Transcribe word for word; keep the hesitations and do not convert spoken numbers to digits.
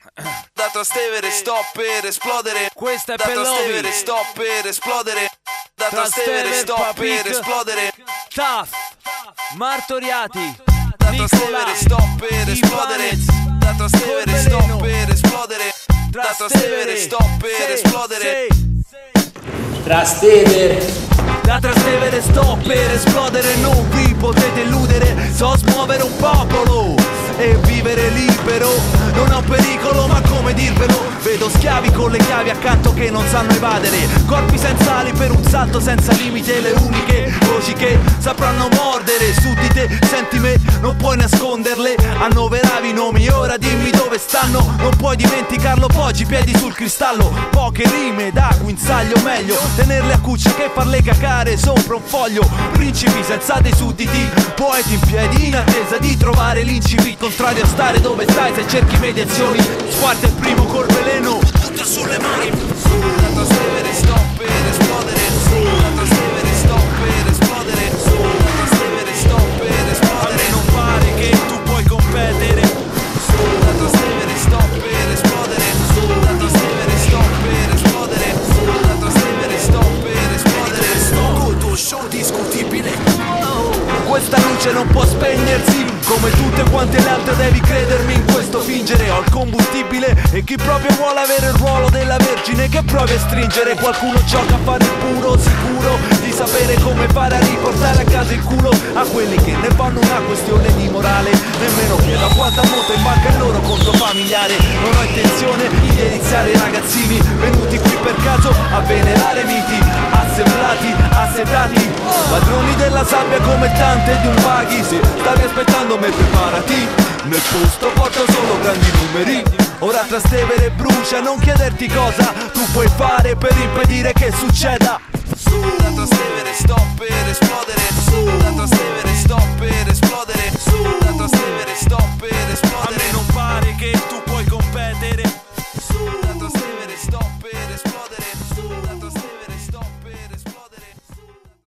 Da Trastevere sto per esplodere. Questa è Da per Trastevere Lovi. sto per esplodere. Da Trastevere Trastevere, sto Papik, per esplodere. Taf, Martoriati, Da Nicola, Trastevere sto per esplodere. Ivanez, Da Trastevere sto Corveleno, per esplodere. Da Trastevere sto per sei, esplodere. sei. Trastevere. Da Trastevere sto per esplodere, non vi potete illudere. So smuovere un popolo e vivere libero. Non ho pericolo, ma come dirvelo? Vedo schiavi con le chiavi accanto che non sanno evadere. Corpi senza ali per un salto senza limite. Le uniche voci che sapranno mordere su di te. Senti me, non puoi nasconderle. Annoveravi i nomi, ora dimmi dove stanno. Non puoi dimenticarlo, poggi piedi sul cristallo. Poche rime da guinzaglio, meglio tenerle a cuccia che farle cacare sopra un foglio. Principi senza dei sudditi, poeti in piedi in attesa di trovare l'incipit contrario a stare dove stai se cerchi mediazioni. Squarta il primo col veleno, butta sulle mani. Da Trastevere sto per esplodere. Da Trastevere sto per esplodere. Da Trastevere sto per A me esplodere. non pare che tu puoi competere. Da Trastevere sto per esplodere. Da Trastevere sto per esplodere. Da Trastevere sto per esplodere. Col tuo show discutibile. Questa luce non può spegnersi. Come tutte quante le altre devi credermi in questo fingere. Ho il combustibile e chi proprio vuole avere il ruolo della vergine che provi a stringere. Qualcuno gioca a fare il puro, sicuro di sapere come fare a riportare a casa il culo a quelli che ne fanno una questione di morale. Nemmeno chiedo a quanta monta in banca il loro conto familiare. Non ho intenzione di deliziare i ragazzini venuti qui per caso a venerare miti assemblati, assetati, padroni della sabbia come tante di un vaghi. Se stavi aspettando me preparati, nel posto porto solo grandi numeri. Ora Trastevere brucia, non chiederti cosa tu puoi fare per impedire che succeda. Da Trastevere sto per esplodere.